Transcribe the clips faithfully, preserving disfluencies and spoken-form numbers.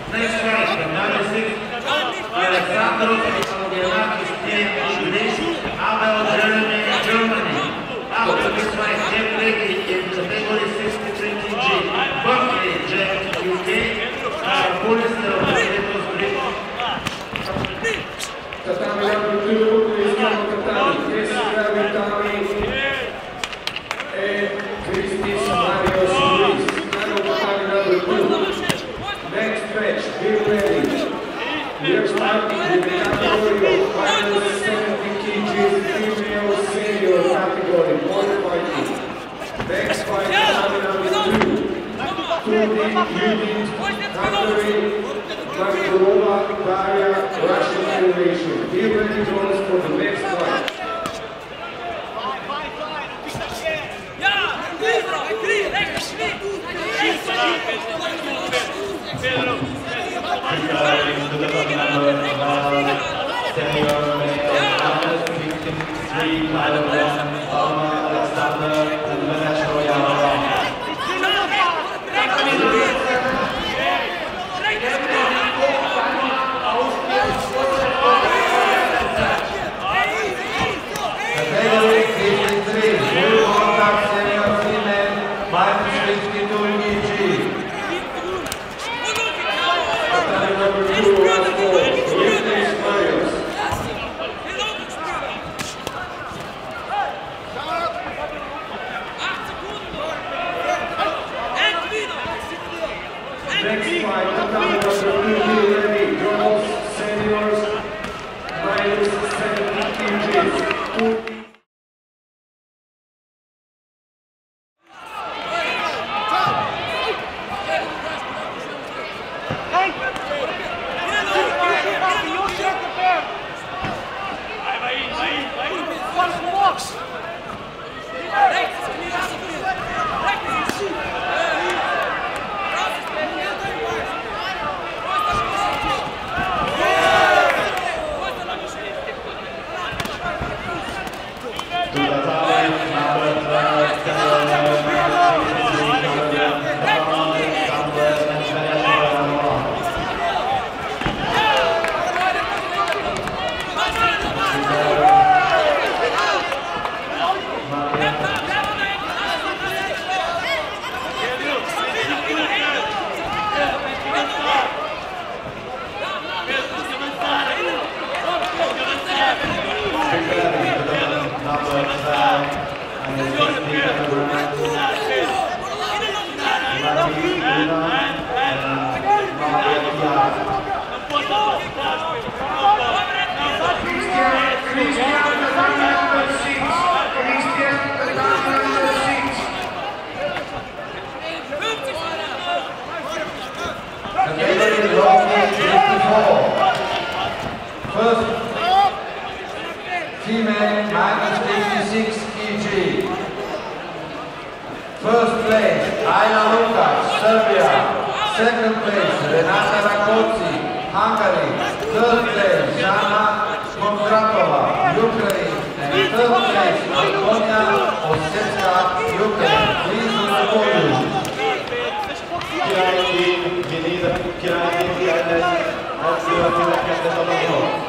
Next fight, number six, Alexandro Giannakis, Abel Germany, Germany. After this fight, get ready in category sixty-three K G. Buckley, Jack, U K. Polister, Barretos, Greek. Tatami number two, Cristiano Tatami, Chris Gravitami, and Christis Marios Luis. Tatami number two. Next match, be ready. We are starting with the category of final seventy K G female senior category, border fighting. Next fight, Tatami number two. Two D unit category. Makarova, Daria, Russian Federation. Be ready to us for the next fight. First, female minus fifty-six K G. First place, Ayla Lukacs, Serbia. Second place, Renata Rakotsi, Hungary. Third place, Jana Konkratova, Ukraine. And third place, Antonia Osetska, Ukraine. Please on the podium. Kirajki, Genida, Kirajki, Kirajki, Kirajki, Kirajki,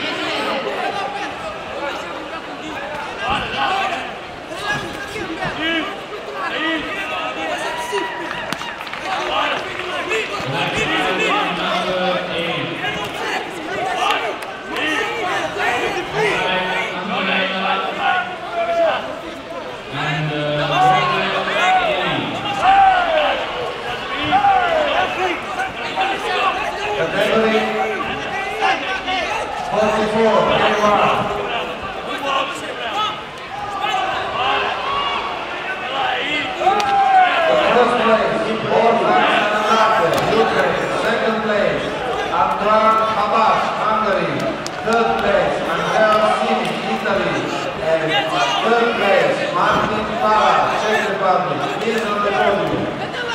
Yeah. Martin Pala, Czech Republic, please on the podium.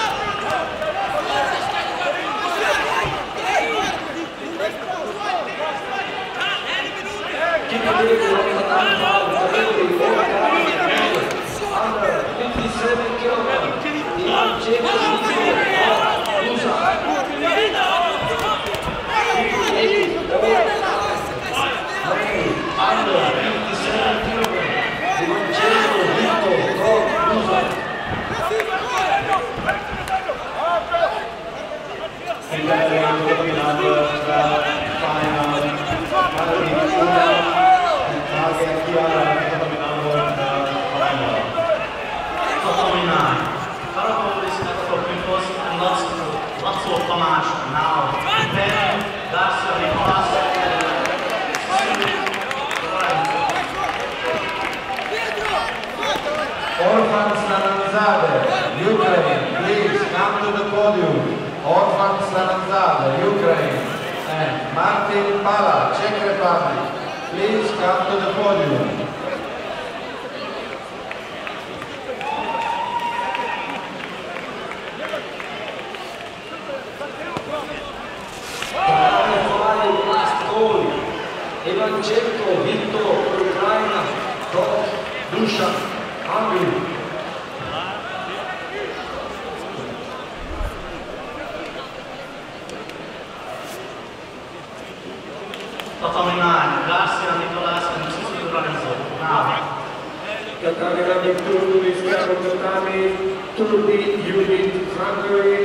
Under fifty-seven kilograms, Ivan Jacob Rusa. Under fifty-seven kilograms, Ivan Jacob Rusa. In that way, we're looking at the final. Orfan Stananzade, Ukraine, please come to the podium. Orfan Stananzade, Ukraine, and Martin Pala, Czech Republic, please come to the podium. Last goal. Ivanchenko, Victor, Ukraine, Dok, Dusha, Hungary. Garcia Nicolas and Susi Lorenzo. Now. Katarina Victor, Luis Carlos Tami, Turbi, Unit, Hungary.